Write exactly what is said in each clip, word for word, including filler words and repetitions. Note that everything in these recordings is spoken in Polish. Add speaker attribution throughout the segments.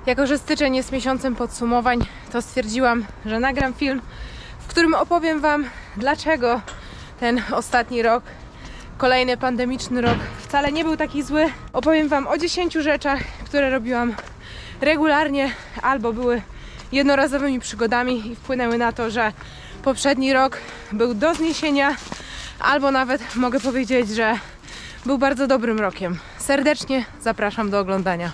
Speaker 1: Jako że styczeń jest miesiącem podsumowań, to stwierdziłam, że nagram film, w którym opowiem Wam, dlaczego ten ostatni rok, kolejny pandemiczny rok, wcale nie był taki zły. Opowiem Wam o dziesięciu rzeczach, które robiłam regularnie albo były jednorazowymi przygodami i wpłynęły na to, że poprzedni rok był do zniesienia, albo nawet mogę powiedzieć, że był bardzo dobrym rokiem. Serdecznie zapraszam do oglądania.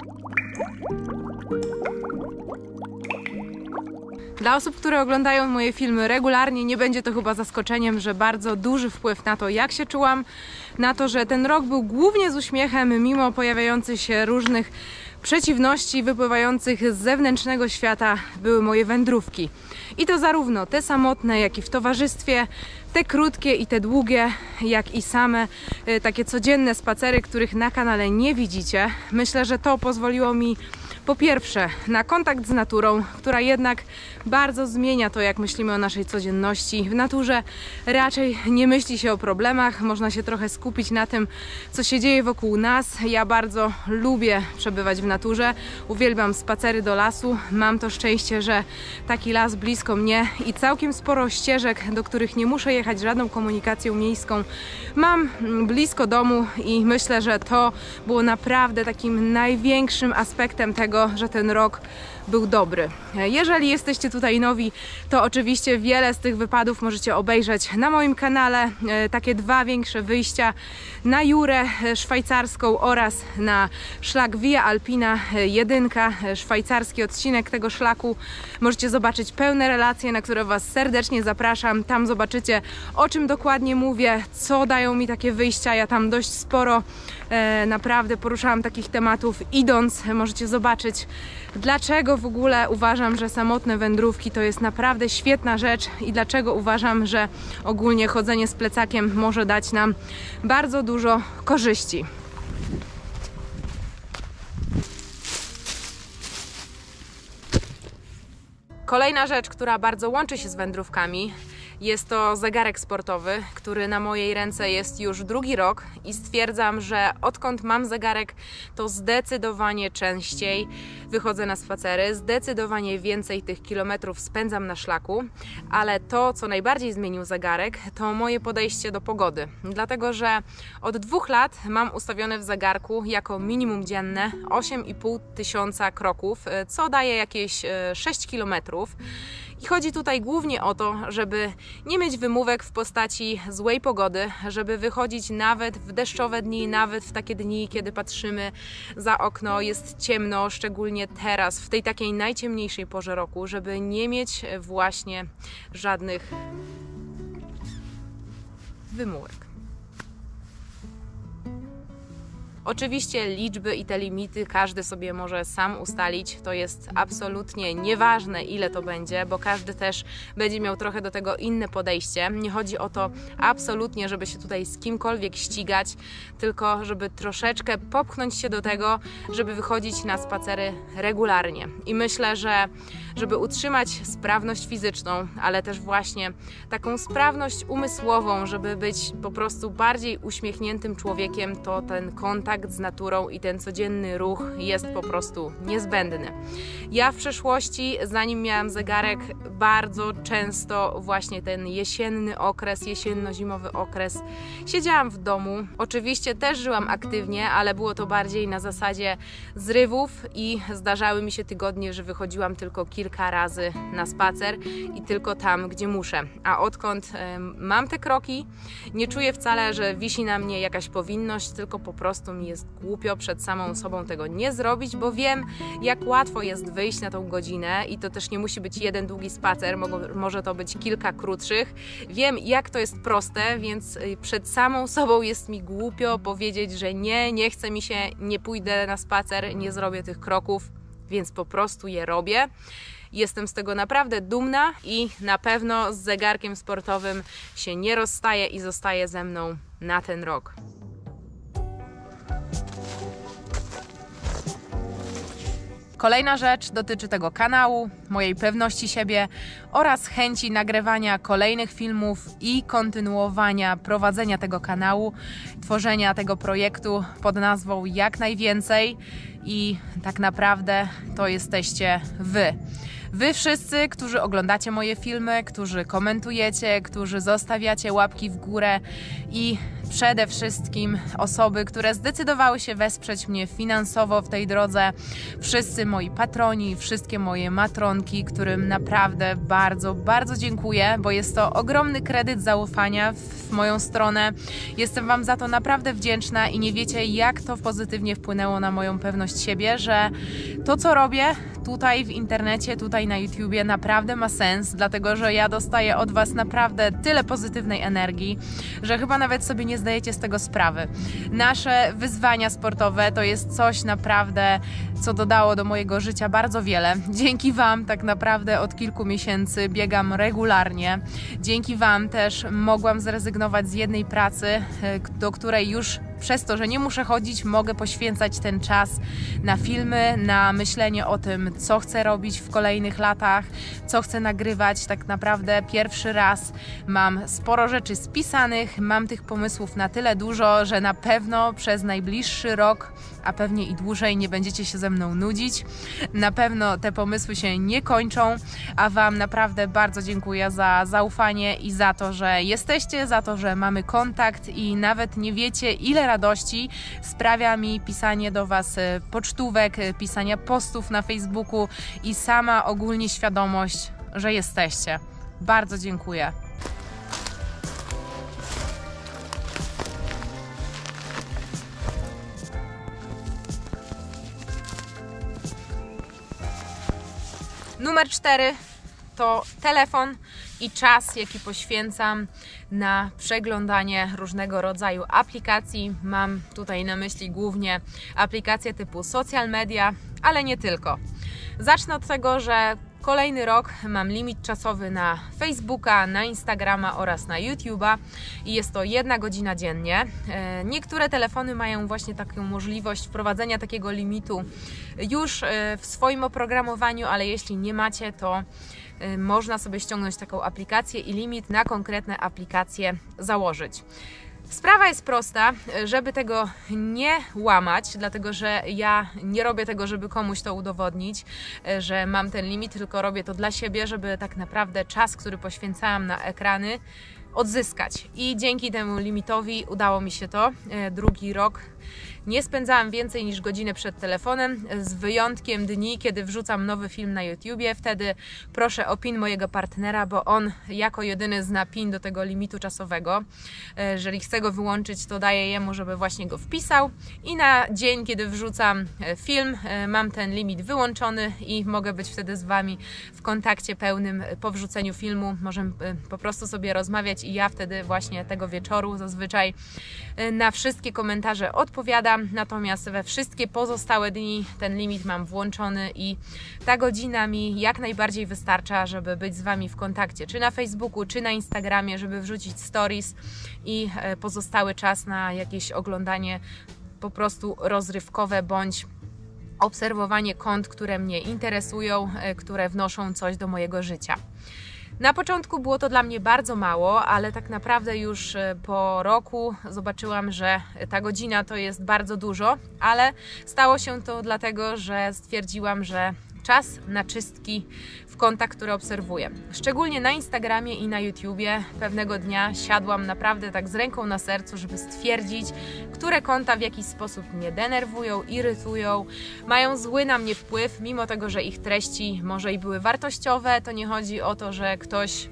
Speaker 1: Dla osób, które oglądają moje filmy regularnie, nie będzie to chyba zaskoczeniem, że bardzo duży wpływ na to, jak się czułam, na to, że ten rok był głównie z uśmiechem, mimo pojawiających się różnych przeciwności wypływających z zewnętrznego świata, były moje wędrówki. I to zarówno te samotne, jak i w towarzystwie, te krótkie i te długie, jak i same y, takie codzienne spacery, których na kanale nie widzicie. Myślę, że to pozwoliło mi po pierwsze na kontakt z naturą, która jednak bardzo zmienia to, jak myślimy o naszej codzienności. W naturze raczej nie myśli się o problemach, można się trochę skupić na tym, co się dzieje wokół nas. Ja bardzo lubię przebywać w naturze, uwielbiam spacery do lasu. Mam to szczęście, że taki las blisko mnie i całkiem sporo ścieżek, do których nie muszę jechać żadną komunikacją miejską, mam blisko domu i myślę, że to było naprawdę takim największym aspektem tego, że ten rok był dobry. Jeżeli jesteście tutaj nowi, to oczywiście wiele z tych wypadów możecie obejrzeć na moim kanale. Takie dwa większe wyjścia na Jurę szwajcarską oraz na szlak Via Alpina jeden, szwajcarski odcinek tego szlaku. Możecie zobaczyć pełne relacje, na które Was serdecznie zapraszam. Tam zobaczycie, o czym dokładnie mówię, co dają mi takie wyjścia. Ja tam dość sporo e, naprawdę poruszałam takich tematów idąc. Możecie zobaczyć, dlaczego w ogóle uważam, że samotne wędrówki to jest naprawdę świetna rzecz i dlaczego uważam, że ogólnie chodzenie z plecakiem może dać nam bardzo dużo korzyści. Kolejna rzecz, która bardzo łączy się z wędrówkami, jest to zegarek sportowy, który na mojej ręce jest już drugi rok i stwierdzam, że odkąd mam zegarek, to zdecydowanie częściej wychodzę na spacery, zdecydowanie więcej tych kilometrów spędzam na szlaku, ale to, co najbardziej zmienił zegarek, to moje podejście do pogody. Dlatego, że od dwóch lat mam ustawione w zegarku jako minimum dzienne osiem i pół tysiąca kroków, co daje jakieś sześć kilometrów. I chodzi tutaj głównie o to, żeby nie mieć wymówek w postaci złej pogody, żeby wychodzić nawet w deszczowe dni, nawet w takie dni, kiedy patrzymy za okno, jest ciemno, szczególnie teraz, w tej takiej najciemniejszej porze roku, żeby nie mieć właśnie żadnych wymówek. Oczywiście liczby i te limity każdy sobie może sam ustalić, to jest absolutnie nieważne, ile to będzie, bo każdy też będzie miał trochę do tego inne podejście. Nie chodzi o to absolutnie, żeby się tutaj z kimkolwiek ścigać, tylko żeby troszeczkę popchnąć się do tego, żeby wychodzić na spacery regularnie. I myślę, że żeby utrzymać sprawność fizyczną, ale też właśnie taką sprawność umysłową, żeby być po prostu bardziej uśmiechniętym człowiekiem, to ten kontakt z naturą i ten codzienny ruch jest po prostu niezbędny. Ja w przeszłości, zanim miałam zegarek, bardzo często właśnie ten jesienny okres, jesienno-zimowy okres siedziałam w domu. Oczywiście też żyłam aktywnie, ale było to bardziej na zasadzie zrywów i zdarzały mi się tygodnie, że wychodziłam tylko kilka razy na spacer i tylko tam, gdzie muszę. A odkąd y, mam te kroki, nie czuję wcale, że wisi na mnie jakaś powinność, tylko po prostu mi jest głupio przed samą sobą tego nie zrobić, bo wiem, jak łatwo jest wyjść na tą godzinę i to też nie musi być jeden długi spacer, może to być kilka krótszych. Wiem, jak to jest proste, więc przed samą sobą jest mi głupio powiedzieć, że nie, nie chce mi się, nie pójdę na spacer, nie zrobię tych kroków, więc po prostu je robię. Jestem z tego naprawdę dumna i na pewno z zegarkiem sportowym się nie rozstaję i zostaje ze mną na ten rok. Kolejna rzecz dotyczy tego kanału, mojej pewności siebie oraz chęci nagrywania kolejnych filmów i kontynuowania prowadzenia tego kanału, tworzenia tego projektu pod nazwą Jak Najwięcej i tak naprawdę to jesteście Wy. Wy wszyscy, którzy oglądacie moje filmy, którzy komentujecie, którzy zostawiacie łapki w górę i przede wszystkim osoby, które zdecydowały się wesprzeć mnie finansowo w tej drodze. Wszyscy moi patroni, wszystkie moje matronki, którym naprawdę bardzo, bardzo dziękuję, bo jest to ogromny kredyt zaufania w moją stronę. Jestem Wam za to naprawdę wdzięczna i nie wiecie, jak to pozytywnie wpłynęło na moją pewność siebie, że to, co robię tutaj w internecie, tutaj na YouTubie naprawdę ma sens, dlatego że ja dostaję od Was naprawdę tyle pozytywnej energii, że chyba nawet sobie nie zdajecie z tego sprawy. Nasze wyzwania sportowe to jest coś naprawdę, co dodało do mojego życia bardzo wiele. Dzięki Wam tak naprawdę od kilku miesięcy biegam regularnie. Dzięki Wam też mogłam zrezygnować z jednej pracy, do której już przez to, że nie muszę chodzić, mogę poświęcać ten czas na filmy, na myślenie o tym, co chcę robić w kolejnych latach, co chcę nagrywać. Tak naprawdę pierwszy raz mam sporo rzeczy spisanych, mam tych pomysłów na tyle dużo, że na pewno przez najbliższy rok, a pewnie i dłużej, nie będziecie się ze mną nudzić. Na pewno te pomysły się nie kończą, a Wam naprawdę bardzo dziękuję za zaufanie i za to, że jesteście, za to, że mamy kontakt i nawet nie wiecie, ile radości sprawia mi pisanie do Was pocztówek, pisania postów na Facebooku i sama ogólnie świadomość, że jesteście. Bardzo dziękuję. Numer cztery to telefon i czas, jaki poświęcam na przeglądanie różnego rodzaju aplikacji. Mam tutaj na myśli głównie aplikacje typu social media, ale nie tylko. Zacznę od tego, że kolejny rok mam limit czasowy na Facebooka, na Instagrama oraz na YouTube'a i jest to jedna godzina dziennie. Niektóre telefony mają właśnie taką możliwość wprowadzenia takiego limitu już w swoim oprogramowaniu, ale jeśli nie macie, to można sobie ściągnąć taką aplikację i limit na konkretne aplikacje założyć. Sprawa jest prosta, żeby tego nie łamać, dlatego że ja nie robię tego, żeby komuś to udowodnić, że mam ten limit, tylko robię to dla siebie, żeby tak naprawdę czas, który poświęcałam na ekrany, odzyskać. I dzięki temu limitowi udało mi się to. Drugi rok nie spędzałam więcej niż godzinę przed telefonem, z wyjątkiem dni, kiedy wrzucam nowy film na YouTubie. Wtedy proszę o pin mojego partnera, bo on jako jedyny zna pin do tego limitu czasowego. Jeżeli chcę go wyłączyć, to daję jemu, żeby właśnie go wpisał. I na dzień, kiedy wrzucam film, mam ten limit wyłączony i mogę być wtedy z Wami w kontakcie pełnym po wrzuceniu filmu. Możemy po prostu sobie rozmawiać i ja wtedy właśnie tego wieczoru zazwyczaj na wszystkie komentarze odpowiadam. Natomiast we wszystkie pozostałe dni ten limit mam włączony i ta godzina mi jak najbardziej wystarcza, żeby być z Wami w kontakcie, czy na Facebooku, czy na Instagramie, żeby wrzucić stories i pozostały czas na jakieś oglądanie po prostu rozrywkowe bądź obserwowanie kont, które mnie interesują, które wnoszą coś do mojego życia. Na początku było to dla mnie bardzo mało, ale tak naprawdę już po roku zobaczyłam, że ta godzina to jest bardzo dużo, ale stało się to dlatego, że stwierdziłam, że czas na czystki w kontach, które obserwuję. Szczególnie na Instagramie i na YouTubie pewnego dnia siadłam naprawdę tak z ręką na sercu, żeby stwierdzić, które konta w jakiś sposób mnie denerwują, irytują, mają zły na mnie wpływ, mimo tego, że ich treści może i były wartościowe. To nie chodzi o to, że ktoś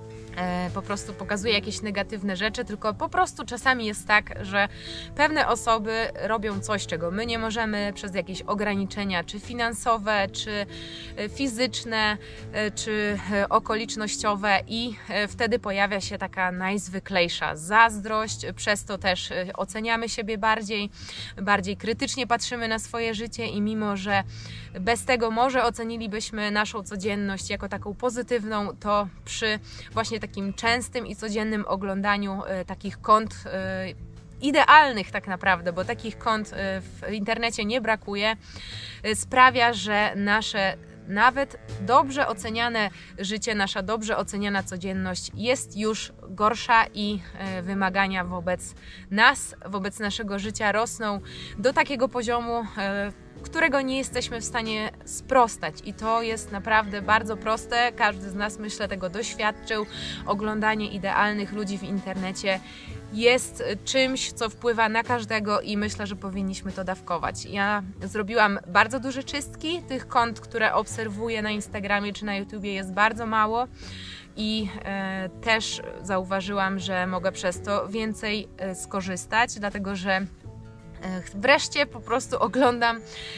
Speaker 1: po prostu pokazuje jakieś negatywne rzeczy, tylko po prostu czasami jest tak, że pewne osoby robią coś, czego my nie możemy, przez jakieś ograniczenia, czy finansowe, czy fizyczne, czy okolicznościowe i wtedy pojawia się taka najzwyklejsza zazdrość, przez to też oceniamy siebie bardziej, bardziej krytycznie patrzymy na swoje życie i mimo, że bez tego może ocenilibyśmy naszą codzienność jako taką pozytywną, to przy właśnie takim częstym i codziennym oglądaniu y, takich kont y, idealnych tak naprawdę, bo takich kont w internecie nie brakuje, sprawia, że nasze nawet dobrze oceniane życie, nasza dobrze oceniana codzienność jest już gorsza i wymagania wobec nas, wobec naszego życia rosną do takiego poziomu, którego nie jesteśmy w stanie sprostać. I to jest naprawdę bardzo proste. Każdy z nas, myślę, tego doświadczył. Oglądanie idealnych ludzi w internecie jest czymś, co wpływa na każdego i myślę, że powinniśmy to dawkować. Ja zrobiłam bardzo duże czystki. Tych kont, które obserwuję na Instagramie czy na YouTubie, jest bardzo mało. I e, też zauważyłam, że mogę przez to więcej e, skorzystać, dlatego że wreszcie po prostu oglądam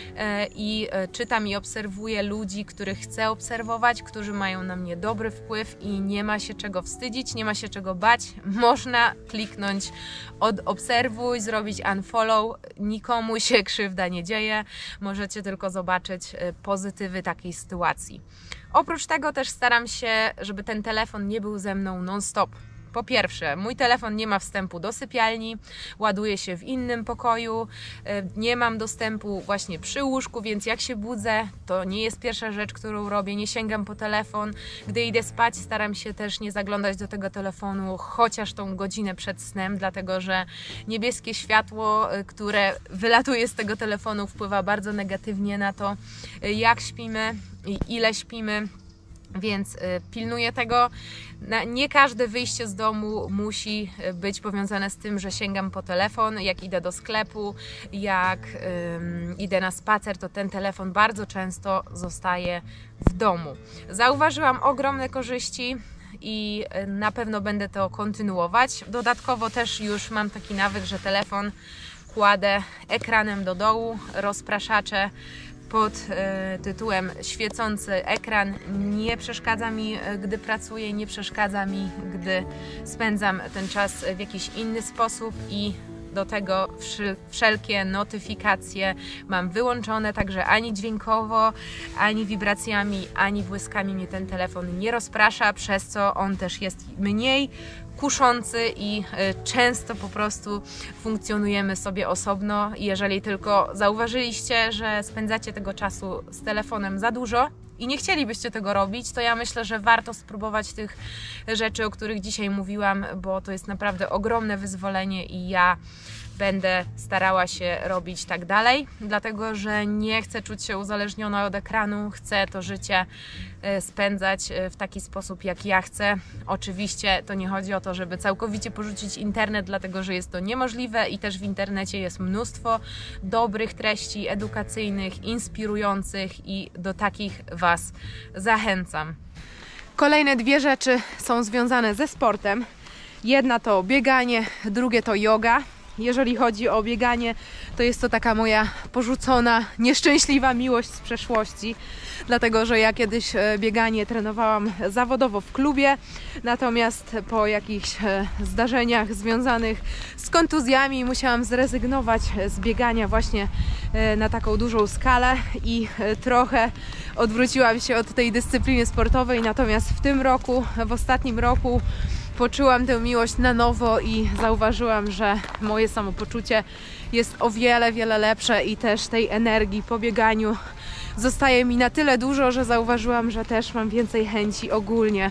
Speaker 1: i czytam i obserwuję ludzi, których chcę obserwować, którzy mają na mnie dobry wpływ i nie ma się czego wstydzić, nie ma się czego bać. Można kliknąć odobserwuj, zrobić unfollow, nikomu się krzywda nie dzieje, możecie tylko zobaczyć pozytywy takiej sytuacji. Oprócz tego też staram się, żeby ten telefon nie był ze mną non-stop. Po pierwsze, mój telefon nie ma wstępu do sypialni, ładuje się w innym pokoju, nie mam dostępu właśnie przy łóżku, więc jak się budzę, to nie jest pierwsza rzecz, którą robię, nie sięgam po telefon. Gdy idę spać, staram się też nie zaglądać do tego telefonu chociaż tą godzinę przed snem, dlatego że niebieskie światło, które wylatuje z tego telefonu, wpływa bardzo negatywnie na to, jak śpimy i ile śpimy. Więc pilnuję tego. Nie każde wyjście z domu musi być powiązane z tym, że sięgam po telefon. Jak idę do sklepu, jak um, idę na spacer, to ten telefon bardzo często zostaje w domu. Zauważyłam ogromne korzyści i na pewno będę to kontynuować. Dodatkowo też już mam taki nawyk, że telefon kładę ekranem do dołu, rozpraszacze pod e, tytułem świecący ekran nie przeszkadza mi, gdy pracuję, nie przeszkadza mi, gdy spędzam ten czas w jakiś inny sposób i do tego wszelkie notyfikacje mam wyłączone, także ani dźwiękowo, ani wibracjami, ani błyskami mnie ten telefon nie rozprasza, przez co on też jest mniej kuszący i często po prostu funkcjonujemy sobie osobno. Jeżeli tylko zauważyliście, że spędzacie tego czasu z telefonem za dużo i nie chcielibyście tego robić, to ja myślę, że warto spróbować tych rzeczy, o których dzisiaj mówiłam, bo to jest naprawdę ogromne wyzwolenie i ja będę starała się robić tak dalej, dlatego że nie chcę czuć się uzależniona od ekranu, chcę to życie spędzać w taki sposób, jak ja chcę. Oczywiście to nie chodzi o to, żeby całkowicie porzucić internet, dlatego że jest to niemożliwe i też w internecie jest mnóstwo dobrych treści edukacyjnych, inspirujących i do takich Was zachęcam. Kolejne dwie rzeczy są związane ze sportem. Jedna to bieganie, drugie to yoga. Jeżeli chodzi o bieganie, to jest to taka moja porzucona, nieszczęśliwa miłość z przeszłości, dlatego że ja kiedyś bieganie trenowałam zawodowo w klubie, natomiast po jakichś zdarzeniach związanych z kontuzjami musiałam zrezygnować z biegania właśnie na taką dużą skalę i trochę odwróciłam się od tej dyscypliny sportowej, natomiast w tym roku, w ostatnim roku poczułam tę miłość na nowo i zauważyłam, że moje samopoczucie jest o wiele, wiele lepsze i też tej energii po bieganiu zostaje mi na tyle dużo, że zauważyłam, że też mam więcej chęci ogólnie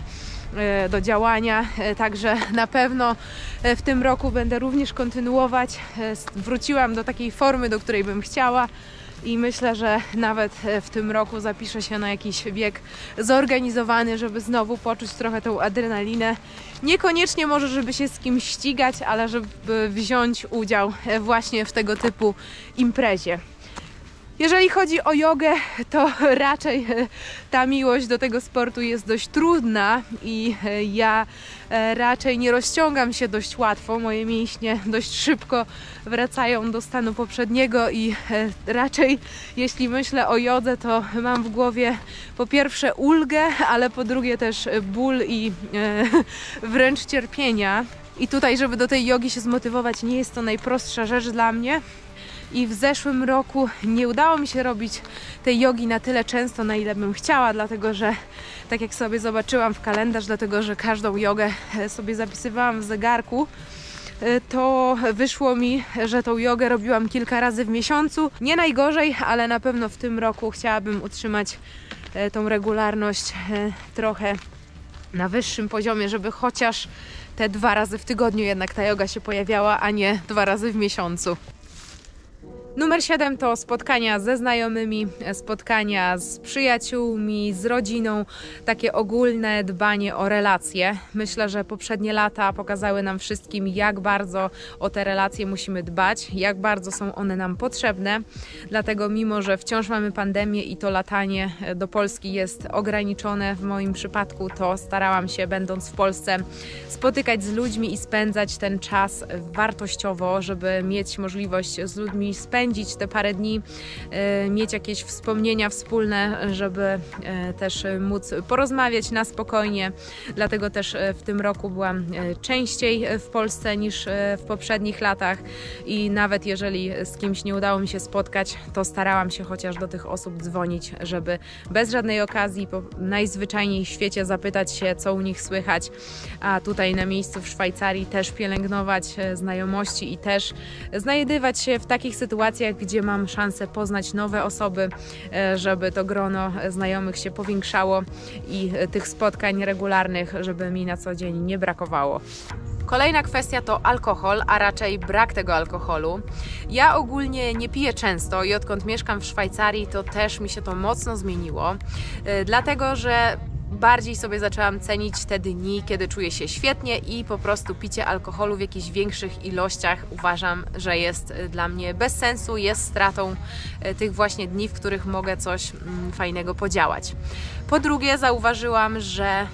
Speaker 1: do działania, także na pewno w tym roku będę również kontynuować. Wróciłam do takiej formy, do której bym chciała i myślę, że nawet w tym roku zapiszę się na jakiś bieg zorganizowany, żeby znowu poczuć trochę tą adrenalinę. Niekoniecznie może, żeby się z kimś ścigać, ale żeby wziąć udział właśnie w tego typu imprezie. Jeżeli chodzi o jogę, to raczej ta miłość do tego sportu jest dość trudna i ja raczej nie rozciągam się dość łatwo. Moje mięśnie dość szybko wracają do stanu poprzedniego i raczej jeśli myślę o jodze, to mam w głowie po pierwsze ulgę, ale po drugie też ból i wręcz cierpienia. I tutaj, żeby do tej jogi się zmotywować, nie jest to najprostsza rzecz dla mnie. I w zeszłym roku nie udało mi się robić tej jogi na tyle często, na ile bym chciała, dlatego że tak jak sobie zobaczyłam w kalendarz, dlatego że każdą jogę sobie zapisywałam w zegarku, to wyszło mi, że tą jogę robiłam kilka razy w miesiącu. Nie najgorzej, ale na pewno w tym roku chciałabym utrzymać tą regularność trochę na wyższym poziomie, żeby chociaż te dwa razy w tygodniu jednak ta joga się pojawiała, a nie dwa razy w miesiącu. Numer siedem to spotkania ze znajomymi, spotkania z przyjaciółmi, z rodziną, takie ogólne dbanie o relacje. Myślę, że poprzednie lata pokazały nam wszystkim, jak bardzo o te relacje musimy dbać, jak bardzo są one nam potrzebne. Dlatego mimo, że wciąż mamy pandemię i to latanie do Polski jest ograniczone, w moim przypadku to starałam się, będąc w Polsce, spotykać z ludźmi i spędzać ten czas wartościowo, żeby mieć możliwość z ludźmi spędzić te parę dni, mieć jakieś wspomnienia wspólne, żeby też móc porozmawiać na spokojnie. Dlatego też w tym roku byłam częściej w Polsce niż w poprzednich latach i nawet jeżeli z kimś nie udało mi się spotkać, to starałam się chociaż do tych osób dzwonić, żeby bez żadnej okazji po najzwyczajniej w świecie zapytać się, co u nich słychać, a tutaj na miejscu w Szwajcarii też pielęgnować znajomości i też znajdywać się w takich sytuacjach, gdzie mam szansę poznać nowe osoby, żeby to grono znajomych się powiększało i tych spotkań regularnych, żeby mi na co dzień nie brakowało. Kolejna kwestia to alkohol, a raczej brak tego alkoholu. Ja ogólnie nie piję często i odkąd mieszkam w Szwajcarii, to też mi się to mocno zmieniło, dlatego że bardziej sobie zaczęłam cenić te dni, kiedy czuję się świetnie i po prostu picie alkoholu w jakichś większych ilościach uważam, że jest dla mnie bez sensu, jest stratą tych właśnie dni, w których mogę coś fajnego podziałać. Po drugie, zauważyłam, że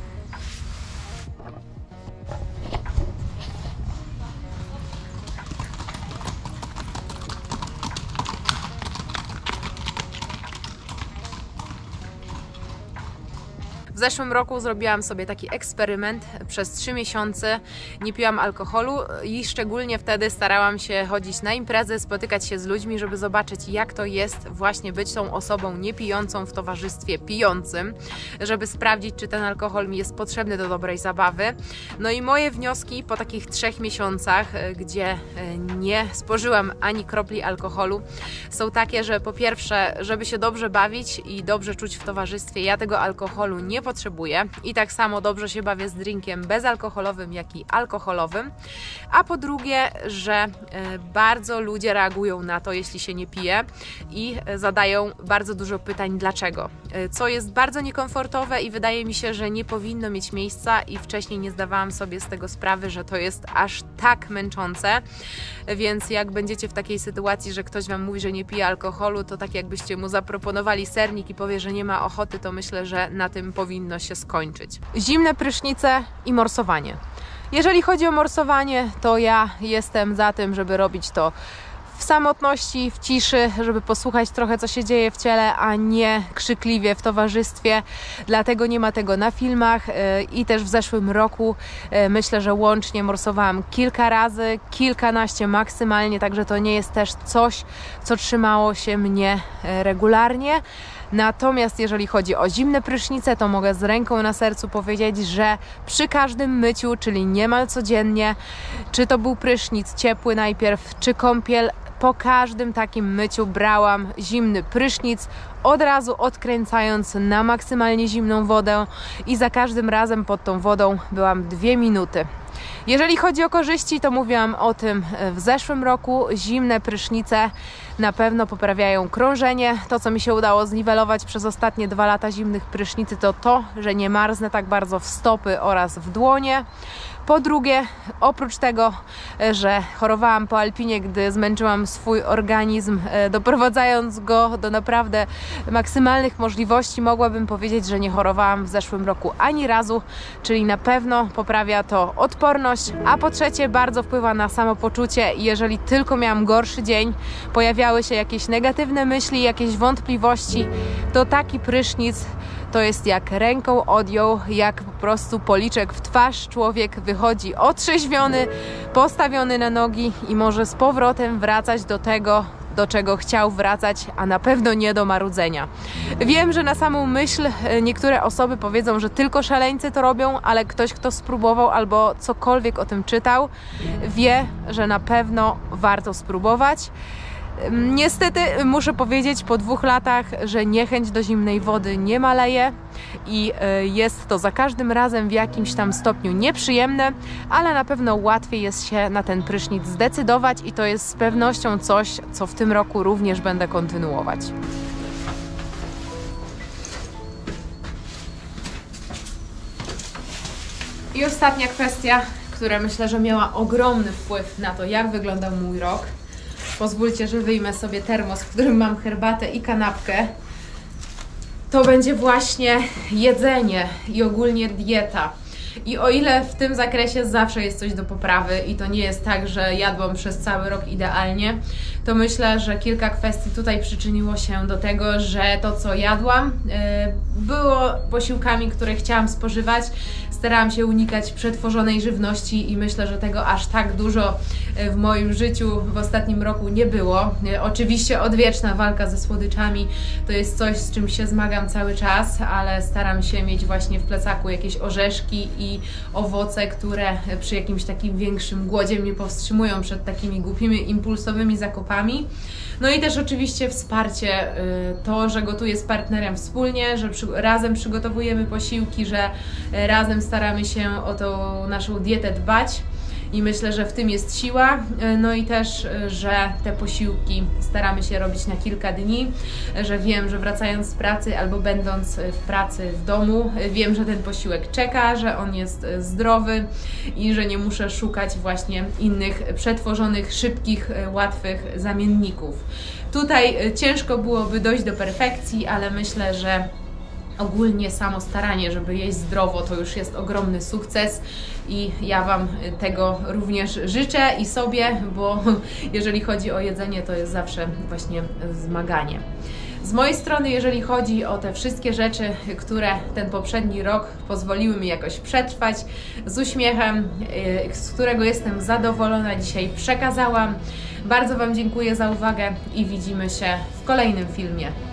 Speaker 1: w zeszłym roku zrobiłam sobie taki eksperyment. Przez trzy miesiące nie piłam alkoholu i szczególnie wtedy starałam się chodzić na imprezy, spotykać się z ludźmi, żeby zobaczyć, jak to jest właśnie być tą osobą niepijącą w towarzystwie pijącym, żeby sprawdzić, czy ten alkohol mi jest potrzebny do dobrej zabawy. No i moje wnioski po takich trzech miesiącach, gdzie nie spożyłam ani kropli alkoholu, są takie, że po pierwsze, żeby się dobrze bawić i dobrze czuć w towarzystwie, ja tego alkoholu nie potrzebuję. Potrzebuję i tak samo dobrze się bawię z drinkiem bezalkoholowym, jak i alkoholowym. A po drugie, że bardzo ludzie reagują na to, jeśli się nie pije i zadają bardzo dużo pytań dlaczego. Co jest bardzo niekomfortowe i wydaje mi się, że nie powinno mieć miejsca i wcześniej nie zdawałam sobie z tego sprawy, że to jest aż tak męczące, więc jak będziecie w takiej sytuacji, że ktoś Wam mówi, że nie pije alkoholu, to tak jakbyście mu zaproponowali sernik i powie, że nie ma ochoty, to myślę, że na tym powinno się skończyć. Zimne prysznice i morsowanie. Jeżeli chodzi o morsowanie, to ja jestem za tym, żeby robić to w samotności, w ciszy, żeby posłuchać trochę, co się dzieje w ciele, a nie krzykliwie w towarzystwie. Dlatego nie ma tego na filmach i też w zeszłym roku myślę, że łącznie morsowałam kilka razy, kilkanaście maksymalnie, także to nie jest też coś, co trzymało się mnie regularnie. Natomiast jeżeli chodzi o zimne prysznice, to mogę z ręką na sercu powiedzieć, że przy każdym myciu, czyli niemal codziennie, czy to był prysznic ciepły najpierw, czy kąpiel, po każdym takim myciu brałam zimny prysznic, od razu odkręcając na maksymalnie zimną wodę i za każdym razem pod tą wodą byłam dwie minuty. Jeżeli chodzi o korzyści, to mówiłam o tym w zeszłym roku. Zimne prysznice na pewno poprawiają krążenie. To, co mi się udało zniwelować przez ostatnie dwa lata zimnych prysznicy, to to, że nie marznę tak bardzo w stopy oraz w dłonie. Po drugie, oprócz tego, że chorowałam po alpinie, gdy zmęczyłam swój organizm, doprowadzając go do naprawdę maksymalnych możliwości, mogłabym powiedzieć, że nie chorowałam w zeszłym roku ani razu, czyli na pewno poprawia to odporność, a po trzecie bardzo wpływa na samopoczucie. Jeżeli tylko miałam gorszy dzień, pojawiały się jakieś negatywne myśli, jakieś wątpliwości, to taki prysznic to jest jak ręką odjął, jak po prostu policzek w twarz. Człowiek wychodzi otrzeźwiony, postawiony na nogi i może z powrotem wracać do tego, do czego chciał wracać, a na pewno nie do marudzenia. Wiem, że na samą myśl niektóre osoby powiedzą, że tylko szaleńcy to robią, ale ktoś, kto spróbował albo cokolwiek o tym czytał, wie, że na pewno warto spróbować. Niestety muszę powiedzieć po dwóch latach, że niechęć do zimnej wody nie maleje i jest to za każdym razem w jakimś tam stopniu nieprzyjemne, ale na pewno łatwiej jest się na ten prysznic zdecydować i to jest z pewnością coś, co w tym roku również będę kontynuować. I ostatnia kwestia, która myślę, że miała ogromny wpływ na to, jak wyglądał mój rok. Pozwólcie, że wyjmę sobie termos, w którym mam herbatę i kanapkę. To będzie właśnie jedzenie i ogólnie dieta. I o ile w tym zakresie zawsze jest coś do poprawy i to nie jest tak, że jadłam przez cały rok idealnie, to myślę, że kilka kwestii tutaj przyczyniło się do tego, że to, co jadłam, było posiłkami, które chciałam spożywać. Starałam się unikać przetworzonej żywności i myślę, że tego aż tak dużo w moim życiu w ostatnim roku nie było. Oczywiście odwieczna walka ze słodyczami to jest coś, z czym się zmagam cały czas, ale staram się mieć właśnie w plecaku jakieś orzeszki i owoce, które przy jakimś takim większym głodzie mnie powstrzymują przed takimi głupimi, impulsowymi zakupami. No i też oczywiście wsparcie, to, że gotuję z partnerem wspólnie, że przy, razem przygotowujemy posiłki, że razem staramy się o tą naszą dietę dbać i myślę, że w tym jest siła. No i też, że te posiłki staramy się robić na kilka dni, że wiem, że wracając z pracy albo będąc w pracy w domu, wiem, że ten posiłek czeka, że on jest zdrowy i że nie muszę szukać właśnie innych przetworzonych, szybkich, łatwych zamienników. Tutaj ciężko byłoby dojść do perfekcji, ale myślę, że ogólnie samo staranie, żeby jeść zdrowo, to już jest ogromny sukces i ja Wam tego również życzę i sobie, bo jeżeli chodzi o jedzenie, to jest zawsze właśnie zmaganie. Z mojej strony, jeżeli chodzi o te wszystkie rzeczy, które ten poprzedni rok pozwoliły mi jakoś przetrwać, z uśmiechem, z którego jestem zadowolona, dzisiaj przekazałam. Bardzo Wam dziękuję za uwagę i widzimy się w kolejnym filmie.